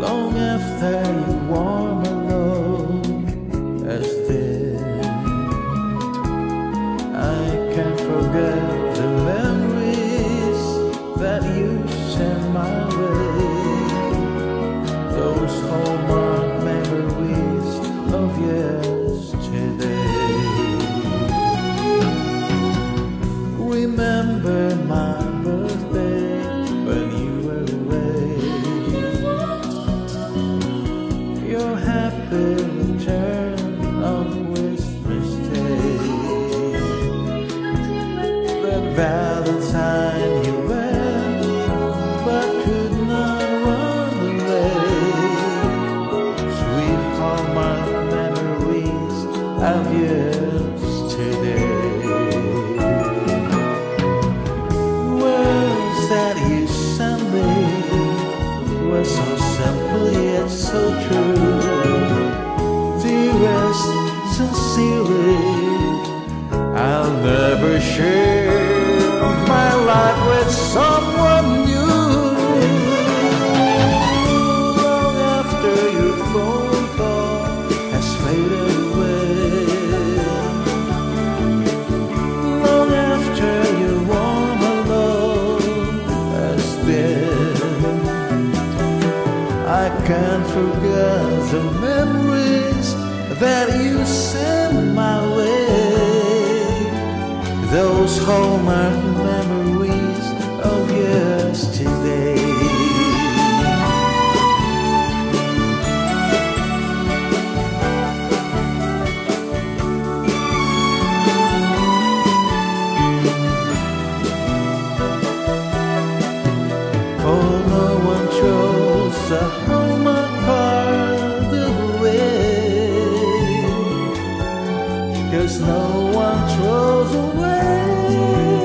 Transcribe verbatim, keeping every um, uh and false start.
long after your warm love has dead. I can't forget the memories that you sent my way, those hallmark memories of yesterday. Remember my birthday when you were away, your happy return on Christmas Day. That Valentine you went, but could not run away. Sweet hallmark memories of yesterday. Words that you sent me were so simple yet so true. Dearest, sincerely, I'll never share my life with someone new. Long after your phone call has faded away, long after your warm love has been, I can't forget the memories that you sent my way, those hallmark memories of yesterday. Oh, no one throws the hallmark part away, 'cause no one throws away